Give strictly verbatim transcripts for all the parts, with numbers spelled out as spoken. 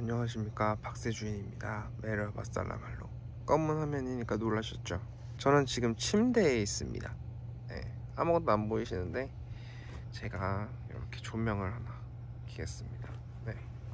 안녕하십니까, 박세준입니다. 메럴 바살라말로. 검은 화면이니까 놀라셨죠? 저는 지금 침대에 있습니다. 네, 아무것도 안 보이시는데 제가 이렇게 조명을 하나 켜겠습니다. 네.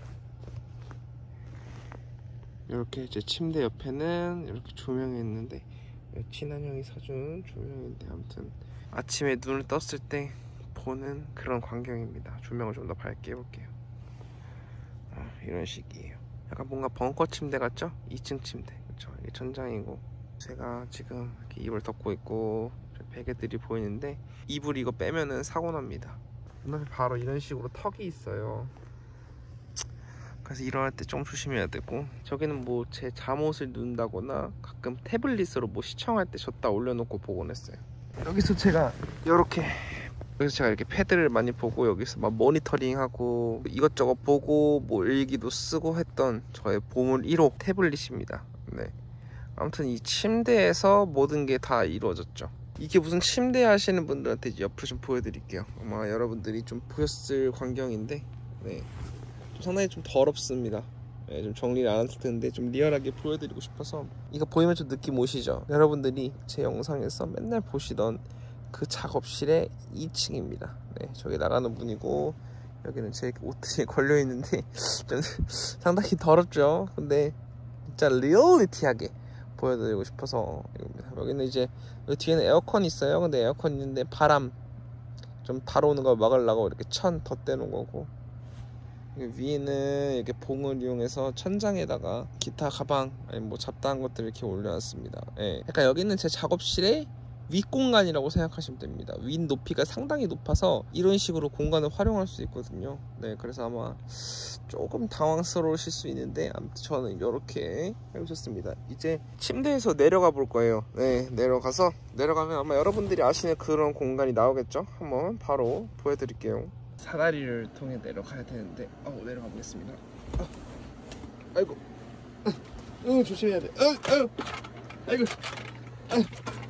이렇게 제 침대 옆에는 이렇게 조명이 있는데 친한 형이 사준 조명인데, 아무튼 아침에 눈을 떴을 때 보는 그런 광경입니다. 조명을 좀 더 밝게 해볼게요. 아, 이런 식이에요. 약간 뭔가 벙커 침대 같죠? 이 층 침대. 그쵸? 이게 천장이고, 제가 지금 이렇게 이불 덮고 있고 베개들이 보이는데, 이불 이거 빼면은 사고 납니다. 눈앞에 바로 이런 식으로 턱이 있어요. 그래서 일어날 때 좀 조심해야 되고, 저기는 뭐 제 잠옷을 눕는다거나 가끔 태블릿으로 뭐 시청할 때 줬다 올려놓고 보곤 했어요. 여기서 제가 이렇게 여기서 제가 이렇게 패드를 많이 보고, 여기서 막 모니터링하고 이것저것 보고 뭐 일기도 쓰고 했던 저의 보물 일 호 태블릿입니다. 네. 아무튼 이 침대에서 모든 게 다 이루어졌죠. 이게 무슨 침대 하시는 분들한테 옆으로 좀 보여드릴게요. 아마 여러분들이 좀 보셨을 광경인데, 네. 좀 상당히 좀 더럽습니다. 네, 좀 정리를 안 했을 텐데 좀 리얼하게 보여드리고 싶어서. 이거 보이면 좀 느낌 오시죠? 여러분들이 제 영상에서 맨날 보시던 그 작업실의 이 층입니다. 네, 저기 나가는 문이고, 여기는 제 옷들이 걸려있는데 좀 상당히 더럽죠? 근데 진짜 리얼리티하게 보여드리고 싶어서 이겁니다. 여기는 이제, 여기 뒤에는 에어컨이 있어요. 근데 에어컨 있는데 바람 좀 바로 오는 거 막으려고 이렇게 천 덧대놓은 거고, 위에는 이렇게 봉을 이용해서 천장에다가 기타 가방 아니 뭐 잡다한 것들을 이렇게 올려놨습니다. 예. 약간 여기는 제 작업실의 윗공간이라고 생각하시면 됩니다. 윗 높이가 상당히 높아서 이런 식으로 공간을 활용할 수 있거든요. 네, 그래서 아마 조금 당황스러우실 수 있는데, 아무튼 저는 이렇게 해보셨습니다. 이제 침대에서 내려가 볼 거예요. 네, 내려가서 내려가면 아마 여러분들이 아시는 그런 공간이 나오겠죠? 한번 바로 보여드릴게요. 사다리를 통해 내려가야 되는데, 어, 내려가 보겠습니다. 어, 아이고, 어, 어, 조심해야 돼. 어, 어, 아이고, 어.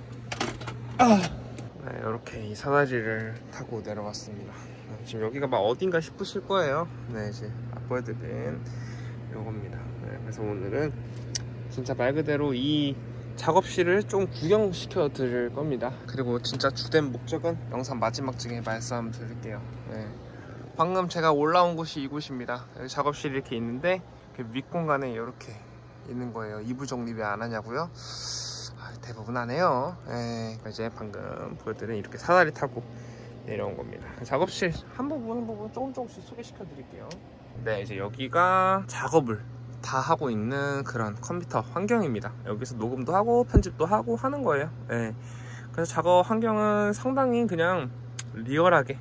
아. 네, 이렇게 이 사다리를 타고 내려왔습니다. 지금 여기가 막 어딘가 싶으실 거예요. 네, 이제 보여드린 요겁니다. 네, 그래서 오늘은 진짜 말 그대로 이 작업실을 좀 구경시켜 드릴 겁니다. 그리고 진짜 주된 목적은 영상 마지막쯤에 말씀드릴게요. 네. 방금 제가 올라온 곳이 이곳입니다. 여기 작업실이 이렇게 있는데, 윗공간에 이렇게 있는 거예요. 이불 정리 왜 안 하냐고요? 아, 대부분 안 해요. 네. 이제 방금 보여드린 이렇게 사다리 타고 내려온 겁니다. 작업실 한 부분 한 부분 조금 조금씩 소개시켜 드릴게요. 네, 이제 여기가 작업을 다 하고 있는 그런 컴퓨터 환경입니다. 여기서 녹음도 하고 편집도 하고 하는 거예요. 네. 그래서 작업 환경은 상당히 그냥 리얼하게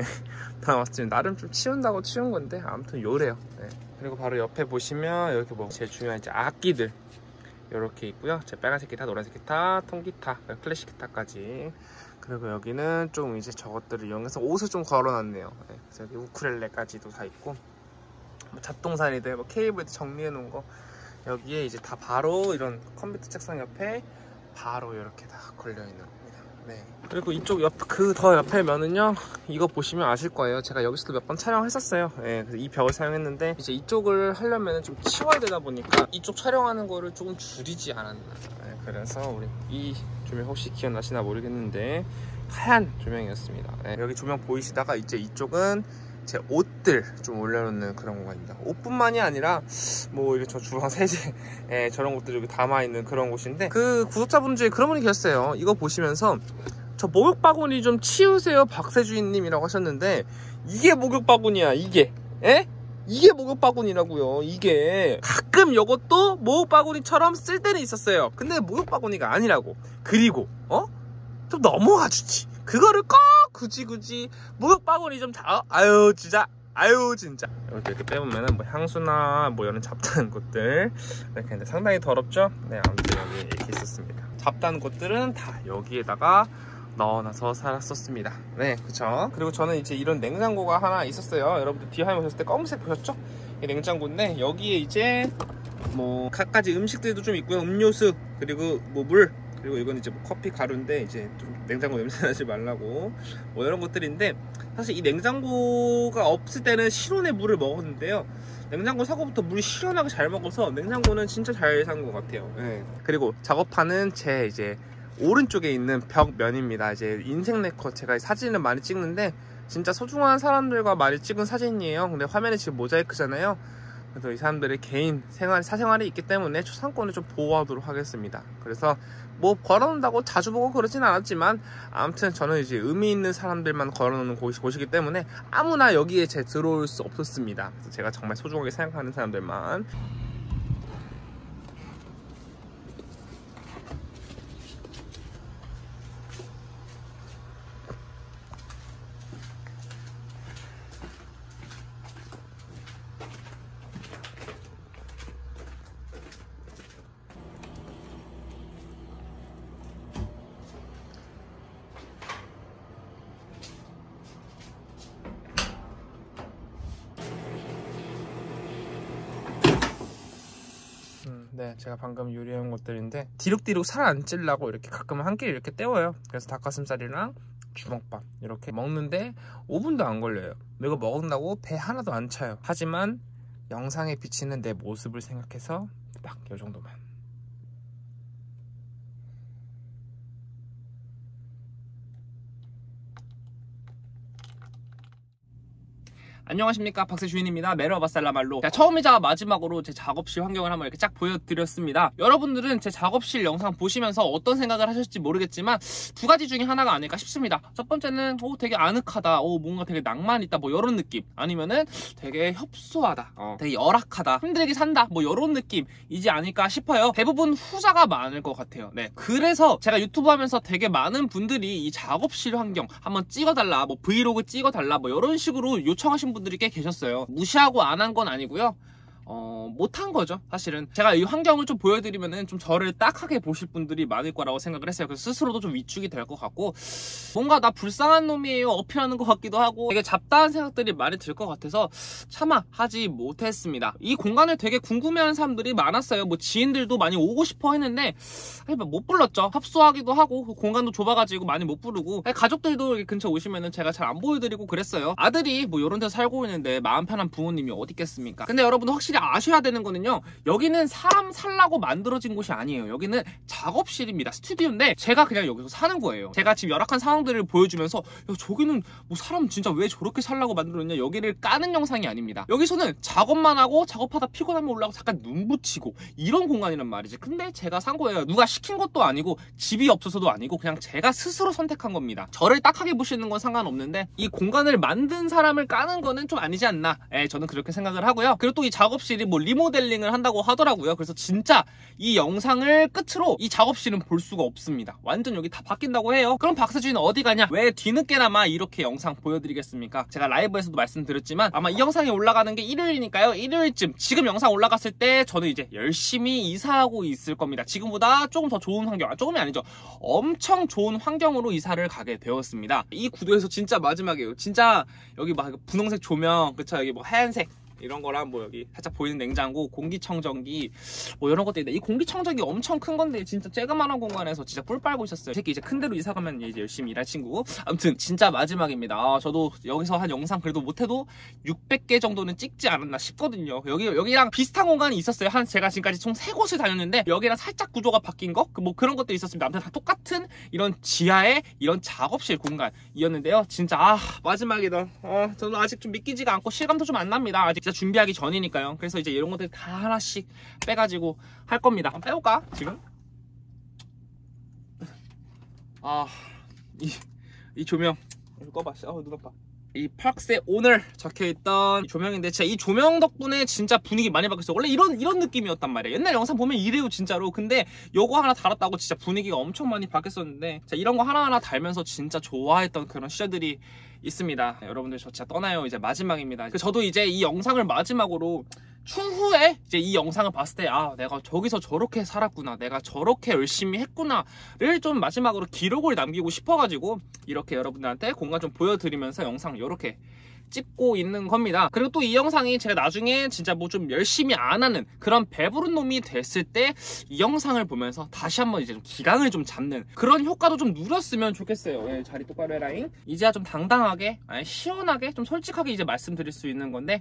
나왔습니다. 나름 좀 치운다고 치운 건데 아무튼 요래요. 네. 그리고 바로 옆에 보시면 이렇게 뭐 제일 중요한 이제 악기들 이렇게 있고요. 제 빨간색 기타, 노란색 기타, 통기타, 클래식 기타까지. 그리고 여기는 좀 이제 저것들을 이용해서 옷을 좀 걸어놨네요. 네. 그래서 여기 우쿨렐레까지도 다 있고, 뭐 잡동사니들, 뭐 케이블 정리해 놓은 거 여기에 이제 다 바로 이런 컴퓨터 책상 옆에 바로 이렇게 다 걸려 있는 겁니다. 네. 그리고 이쪽 옆 그 더 옆에 면은요, 이거 보시면 아실 거예요. 제가 여기서도 몇 번 촬영했었어요. 네, 그래서 이 벽을 사용했는데, 이제 이쪽을 하려면 좀 치워야 되다 보니까 이쪽 촬영하는 거를 조금 줄이지 않았나. 네, 그래서 우리 이 조명 혹시 기억나시나 모르겠는데 하얀 조명이었습니다. 네, 여기 조명 보이시다가 이제 이쪽은 제 옷들 좀 올려놓는 그런 공간입니다. 옷뿐만이 아니라 뭐 이렇게 저 주방 세제, 예, 저런 것들 여기 담아있는 그런 곳인데, 그 구독자분 중에 그런 분이 계셨어요. 이거 보시면서 저 목욕 바구니 좀 치우세요 박세주인님이라고 하셨는데, 이게 목욕 바구니야. 이게, 예? 이게 목욕 바구니라고요. 이게 가끔 이것도 목욕 바구니처럼 쓸 때는 있었어요. 근데 목욕 바구니가 아니라고. 그리고 어? 좀 넘어가주지. 그거를 꼭 굳이 굳이 목욕 바구니 좀 다, 아유 진짜, 아유 진짜. 이렇게, 이렇게 빼보면은 뭐 향수나 뭐 이런 잡다한 것들 이렇게 했는데 상당히 더럽죠? 네, 아무튼 여기 이렇게 있었습니다. 잡다한 것들은 다 여기에다가 넣어놔서 살았었습니다. 네, 그쵸. 그리고 저는 이제 이런 냉장고가 하나 있었어요. 여러분들 뒤에 화면 보셨을 때 검은색 보셨죠? 이 냉장고인데, 여기에 이제 뭐 갖가지 음식들도 좀 있고요. 음료수, 그리고 뭐 물, 그리고 이건 이제 뭐 커피 가루인데 이제 좀 냉장고 냄새 나지 말라고 뭐 이런 것들인데, 사실 이 냉장고가 없을 때는 실온의 물을 먹었는데요, 냉장고 사고부터 물이 시원하게 잘 먹어서 냉장고는 진짜 잘 산 것 같아요. 네. 그리고 작업하는 제 이제 오른쪽에 있는 벽면입니다. 이제 인생 네컷, 제가 사진을 많이 찍는데 진짜 소중한 사람들과 많이 찍은 사진이에요. 근데 화면에 지금 모자이크잖아요. 그래서 이 사람들의 개인 생활, 사생활이 있기 때문에 초상권을 좀 보호하도록 하겠습니다. 그래서 뭐 걸어놓는다고 자주 보고 그러진 않았지만, 아무튼 저는 이제 의미 있는 사람들만 걸어놓는 곳이, 곳이기 때문에 아무나 여기에 제 들어올 수 없었습니다. 그래서 제가 정말 소중하게 생각하는 사람들만. 네, 제가 방금 요리한 것들인데 디룩디룩 살 안 찔라고 이렇게 가끔 한 끼 이렇게 때워요. 그래서 닭가슴살이랑 주먹밥 이렇게 먹는데 오 분도 안 걸려요. 이거 먹는다고 배 하나도 안 차요. 하지만 영상에 비치는 내 모습을 생각해서 딱 이 정도만. 안녕하십니까, 박세주인입니다. 메르바살라말로. 자, 처음이자 마지막으로 제 작업실 환경을 한번 이렇게 쫙 보여드렸습니다. 여러분들은 제 작업실 영상 보시면서 어떤 생각을 하실지 모르겠지만 두 가지 중에 하나가 아닐까 싶습니다. 첫 번째는 오, 되게 아늑하다, 오, 뭔가 되게 낭만 있다, 뭐 이런 느낌. 아니면은 되게 협소하다, 어, 되게 열악하다, 힘들게 산다, 뭐 이런 느낌이지 않을까 싶어요. 대부분 후자가 많을 것 같아요. 네, 그래서 제가 유튜브 하면서 되게 많은 분들이 이 작업실 환경 한번 찍어달라, 뭐 브이로그 찍어달라, 뭐 이런 식으로 요청하신 분들이 꽤 계셨어요. 무시하고 안 한 건 아니고요. 어, 못한 거죠. 사실은 제가 이 환경을 좀 보여드리면은 좀 저를 딱하게 보실 분들이 많을 거라고 생각을 했어요. 그래서 스스로도 좀 위축이 될 것 같고, 뭔가 나 불쌍한 놈이에요 어필하는 것 같기도 하고, 되게 잡다한 생각들이 많이 들 것 같아서 차마 하지 못했습니다. 이 공간을 되게 궁금해하는 사람들이 많았어요. 뭐 지인들도 많이 오고 싶어 했는데 못 불렀죠. 협소하기도 하고 공간도 좁아가지고 많이 못 부르고, 가족들도 근처 오시면은 제가 잘 안 보여드리고 그랬어요. 아들이 뭐 이런 데서 살고 있는데 마음 편한 부모님이 어디 있겠습니까? 근데 여러분도 확실히 아셔야 되는 거는요, 여기는 사람 살라고 만들어진 곳이 아니에요. 여기는 작업실입니다. 스튜디오인데 제가 그냥 여기서 사는 거예요. 제가 지금 열악한 상황들을 보여주면서 야, 저기는 뭐 사람 진짜 왜 저렇게 살라고 만들었냐, 여기를 까는 영상이 아닙니다. 여기서는 작업만 하고 작업하다 피곤하면 올라가고 잠깐 눈 붙이고 이런 공간이란 말이지. 근데 제가 산 거예요. 누가 시킨 것도 아니고 집이 없어서도 아니고 그냥 제가 스스로 선택한 겁니다. 저를 딱하게 보시는 건 상관없는데 이 공간을 만든 사람을 까는 거는 좀 아니지 않나, 예, 저는 그렇게 생각을 하고요. 그리고 또 이 작업실이 뭐 리모델링을 한다고 하더라고요. 그래서 진짜 이 영상을 끝으로 이 작업실은 볼 수가 없습니다. 완전 여기 다 바뀐다고 해요. 그럼 박세주인은 어디 가냐? 왜 뒤늦게나마 이렇게 영상 보여드리겠습니까? 제가 라이브에서도 말씀드렸지만 아마 이 영상이 올라가는 게 일요일이니까요. 일요일쯤, 지금 영상 올라갔을 때 저는 이제 열심히 이사하고 있을 겁니다. 지금보다 조금 더 좋은 환경, 아, 조금이 아니죠, 엄청 좋은 환경으로 이사를 가게 되었습니다. 이 구도에서 진짜 마지막이에요. 진짜 여기 막 분홍색 조명, 그쵸, 여기 뭐 하얀색 이런 거랑 뭐 여기 살짝 보이는 냉장고, 공기청정기 뭐 이런 것들인데, 이 공기청정기 엄청 큰 건데 진짜 쬐그만한 공간에서 진짜 꿀 빨고 있었어요. 새끼 이제 큰 데로 이사 가면 이제 열심히 일할 친구. 아무튼 진짜 마지막입니다. 아, 저도 여기서 한 영상 그래도 못해도 육백 개 정도는 찍지 않았나 싶거든요. 여기 여기랑 비슷한 공간이 있었어요. 한 제가 지금까지 총 세 곳을 다녔는데 여기랑 살짝 구조가 바뀐 거, 뭐 그런 것들이 있었습니다. 아무튼 다 똑같은 이런 지하의 이런 작업실 공간이었는데요. 진짜 아, 마지막이다. 어, 저는 아직 좀 믿기지가 않고 실감도 좀 안 납니다. 아직 진짜 준비하기 전이니까요. 그래서 이제 이런 것들 다 하나씩 빼가지고 할 겁니다. 한번 빼볼까? 지금? 아, 이, 이 조명 이거 꺼봐. 어, 눈 아파. 이 팍스에 오늘 적혀있던 이 조명인데, 진짜 이 조명 덕분에 진짜 분위기 많이 바뀌었어요. 원래 이런 이런 느낌이었단 말이에요. 옛날 영상 보면 이래요 진짜로. 근데 요거 하나 달았다고 진짜 분위기가 엄청 많이 바뀌었었는데, 자, 이런 거 하나하나 달면서 진짜 좋아했던 그런 시절들이 있습니다. 여러분들 저 진짜 떠나요. 이제 마지막입니다. 저도 이제 이 영상을 마지막으로 추후에 이제 이 영상을 봤을 때, 아, 내가 저기서 저렇게 살았구나, 내가 저렇게 열심히 했구나를 좀 마지막으로 기록을 남기고 싶어가지고 이렇게 여러분들한테 공간 좀 보여드리면서 영상 이렇게 찍고 있는 겁니다. 그리고 또 이 영상이 제가 나중에 진짜 뭐 좀 열심히 안 하는 그런 배부른 놈이 됐을 때 이 영상을 보면서 다시 한번 이제 좀 기강을 좀 잡는 그런 효과도 좀 누렸으면 좋겠어요. 예, 자리 똑바로 해라잉. 이제야 좀 당당하게, 아니, 시원하게, 좀 솔직하게 이제 말씀드릴 수 있는 건데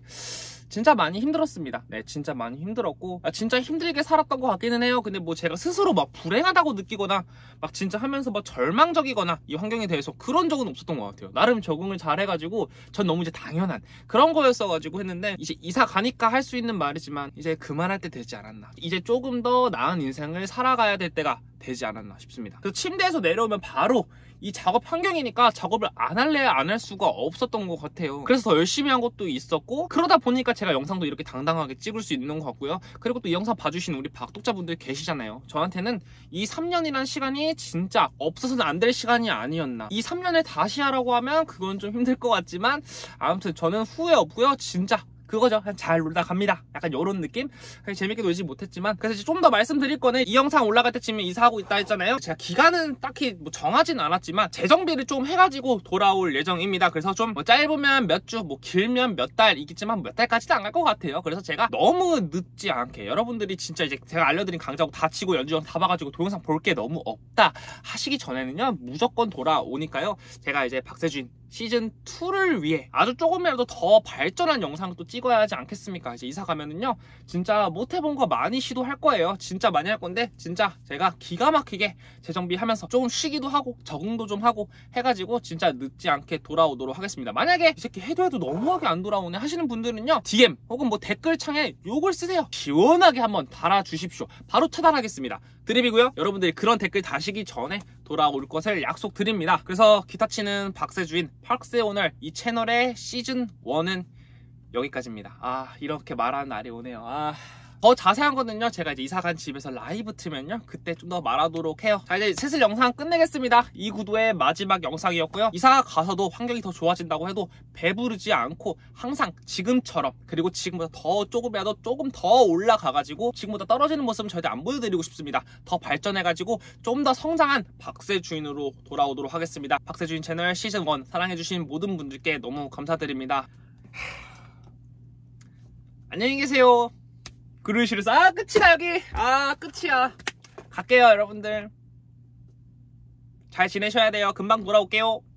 진짜 많이 힘들었습니다. 네, 진짜 많이 힘들었고 아, 진짜 힘들게 살았던 것 같기는 해요. 근데 뭐 제가 스스로 막 불행하다고 느끼거나 막 진짜 하면서 막 절망적이거나 이 환경에 대해서 그런 적은 없었던 것 같아요. 나름 적응을 잘 해가지고 전 너무 이제 당연한 그런 거였어가지고 했는데 이제 이사 가니까 할 수 있는 말이지만 이제 그만할 때 되지 않았나. 이제 조금 더 나은 인생을 살아가야 될 때가 되지 않았나 싶습니다. 그래서 침대에서 내려오면 바로 이 작업 환경이니까 작업을 안 할래야 안 할 수가 없었던 것 같아요. 그래서 더 열심히 한 것도 있었고 그러다 보니까 제가 영상도 이렇게 당당하게 찍을 수 있는 것 같고요. 그리고 또 이 영상 봐주신 우리 박독자분들 계시잖아요. 저한테는 이 삼 년이란 시간이 진짜 없어서는 안 될 시간이 아니었나. 이 삼 년을 다시 하라고 하면 그건 좀 힘들 것 같지만 아무튼 저는 후회 없고요. 진짜 그거죠. 그냥 잘 놀다 갑니다. 약간 요런 느낌? 재밌게 놀지 못했지만 그래서 이제 좀 더 말씀드릴 거는 이 영상 올라갈 때쯤에 이사하고 있다 했잖아요. 제가 기간은 딱히 뭐 정하진 않았지만 재정비를 좀 해가지고 돌아올 예정입니다. 그래서 좀 뭐 짧으면 몇 주, 뭐 길면 몇 달이겠지만 몇 달까지는 안 갈 것 같아요. 그래서 제가 너무 늦지 않게 여러분들이 진짜 이제 제가 알려드린 강좌곡 다 치고 연주영 다 봐가지고 동영상 볼 게 너무 없다 하시기 전에는요 무조건 돌아오니까요. 제가 이제 박세주인 시즌 투를 위해 아주 조금이라도 더 발전한 영상을 또 찍어야 하지 않겠습니까? 이제 이사 가면은요 진짜 못 해본 거 많이 시도할 거예요. 진짜 많이 할 건데 진짜 제가 기가 막히게 재정비하면서 조금 쉬기도 하고 적응도 좀 하고 해가지고 진짜 늦지 않게 돌아오도록 하겠습니다. 만약에 이 새끼 해도 해도 너무하게 안 돌아오네 하시는 분들은요 디엠 혹은 뭐 댓글창에 욕을 쓰세요. 시원하게 한번 달아주십시오. 바로 차단하겠습니다. 드립이고요. 여러분들이 그런 댓글 다시기 전에 돌아올 것을 약속드립니다. 그래서 기타 치는 박세주인 박세오늘 이 채널의 시즌 일은 여기까지입니다. 아 이렇게 말하는 날이 오네요. 아... 더 자세한 거는요 제가 이제 이사간 집에서 라이브 틀면요 그때 좀 더 말하도록 해요. 자 이제 슬슬 영상 끝내겠습니다. 이 구도의 마지막 영상이었고요. 이사 가서도 환경이 더 좋아진다고 해도 배부르지 않고 항상 지금처럼 그리고 지금보다 더 조금이라도 조금 더 올라가가지고 지금보다 떨어지는 모습은 절대 안 보여드리고 싶습니다. 더 발전해가지고 좀 더 성장한 박세주인으로 돌아오도록 하겠습니다. 박세주인 채널 시즌 일 사랑해주신 모든 분들께 너무 감사드립니다. 안녕히 계세요. 그루시루스. 아 끝이다 여기. 아 끝이야. 갈게요 여러분들. 잘 지내셔야 돼요. 금방 돌아올게요.